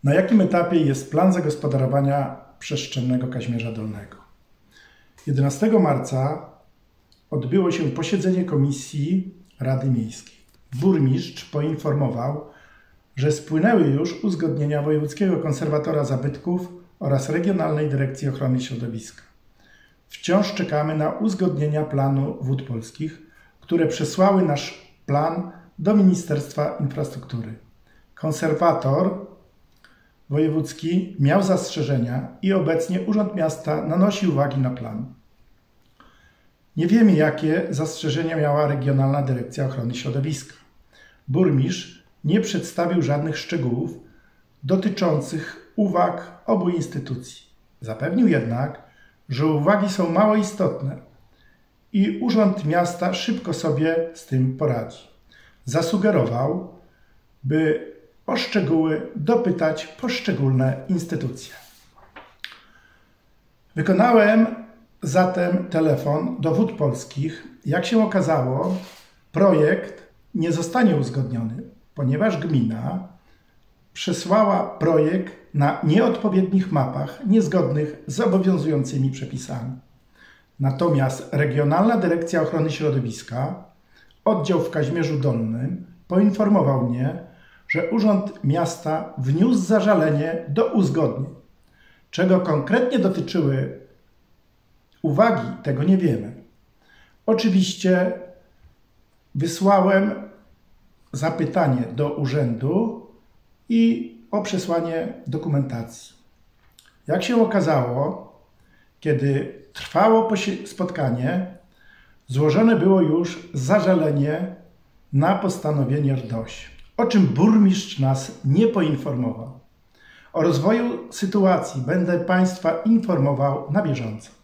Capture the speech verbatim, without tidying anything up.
Na jakim etapie jest plan zagospodarowania przestrzennego Kazimierza Dolnego? jedenastego marca odbyło się posiedzenie Komisji Rady Miejskiej. Burmistrz poinformował, że spłynęły już uzgodnienia Wojewódzkiego Konserwatora Zabytków oraz Regionalnej Dyrekcji Ochrony Środowiska. Wciąż czekamy na uzgodnienia planu Wód Polskich, które przesłały nasz plan do Ministerstwa Infrastruktury. Konserwator wojewódzki miał zastrzeżenia i obecnie Urząd Miasta nanosi uwagi na plan. Nie wiemy, jakie zastrzeżenia miała Regionalna Dyrekcja Ochrony Środowiska. Burmistrz nie przedstawił żadnych szczegółów dotyczących uwag obu instytucji. Zapewnił jednak, że uwagi są mało istotne i Urząd Miasta szybko sobie z tym poradzi. Zasugerował, by o szczegóły dopytać poszczególne instytucje. Wykonałem zatem telefon do Wód Polskich. Jak się okazało, projekt nie zostanie uzgodniony, ponieważ gmina przesłała projekt na nieodpowiednich mapach, niezgodnych z obowiązującymi przepisami. Natomiast Regionalna Dyrekcja Ochrony Środowiska, oddział w Kazimierzu Dolnym, poinformował mnie, że Urząd Miasta wniósł zażalenie do uzgodnień. Czego konkretnie dotyczyły uwagi, tego nie wiemy. Oczywiście wysłałem zapytanie do urzędu i o przesłanie dokumentacji. Jak się okazało, kiedy trwało spotkanie, złożone było już zażalenie na postanowienie R D O Ś, o czym burmistrz nas nie poinformował. O rozwoju sytuacji będę Państwa informował na bieżąco.